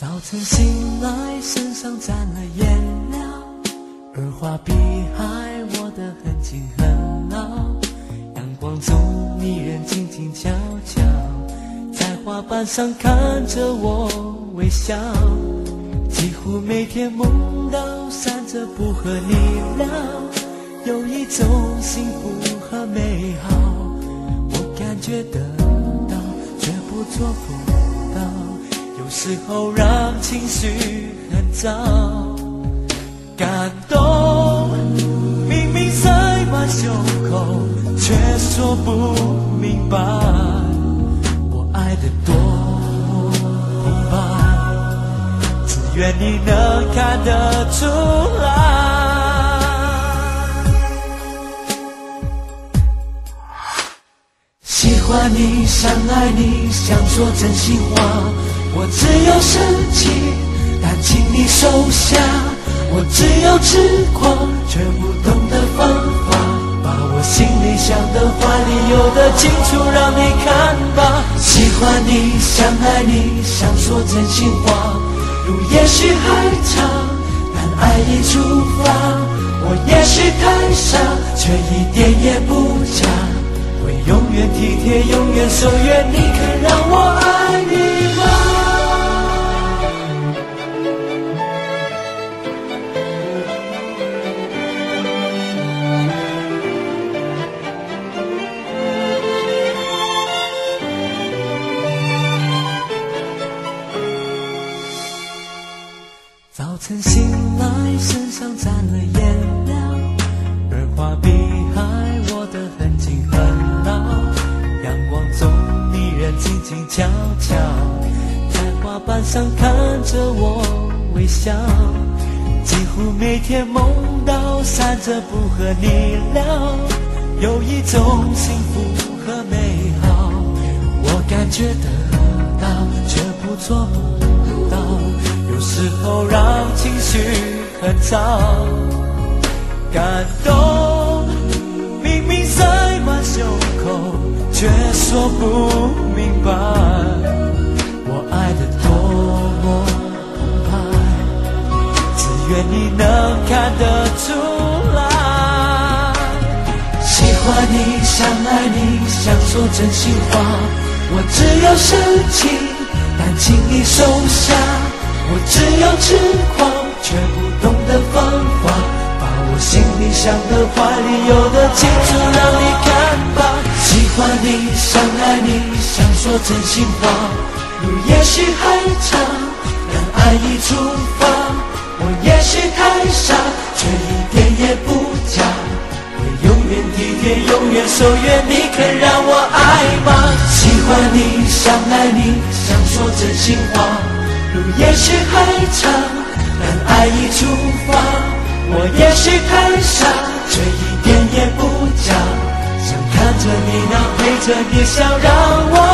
早晨醒来，身上沾了颜料，而画笔还握得很紧很牢。阳光中，你人静静悄悄，在画板上看着我微笑。几乎每天梦到闪着不和你聊，有一种幸福和美好，我感觉得到，却不做不到。有时候让情绪很糟，感动明明塞满胸口，却说不明白，我爱得多澎湃，只愿你能看得出来。喜欢你，想爱你，想说真心话，我只有生气，但请你收下。我只有痴狂，却不懂得方法，把我心里想的话里有的清楚让你看吧。喜欢你，想爱你，想说真心话，路也许还长，但爱已出发。我也许太傻，却一点也不假，会永远体贴，永远守约，你肯让我爱你吗？早晨醒来，身上沾了颜料，而画笔还握得很紧很牢。阳光中，你人静静悄悄，在画板上看着我微笑。几乎每天梦到闪着不和你聊，有一种幸福和美好，我感觉得到，却不做不到。有时候让情绪很糟，感动明明塞满胸口，却说不明白，我爱得多么澎湃，只愿你能看得出来。喜欢你，想爱你，想说真心话，我只有生气，但请你收下。我只有痴狂，却不懂得方法，把我心里想的话里有的清楚让你看吧。喜欢你，想爱你，想说真心话，路也许还长，但爱已出发。我也许太傻，却一点也不假，会永远体贴，永远守约，你肯让我爱吗？喜欢你，想爱你，想说真心话，路也许还长，但爱已出发。我也许太傻，却一点也不假，想看着你那陪着你笑，让我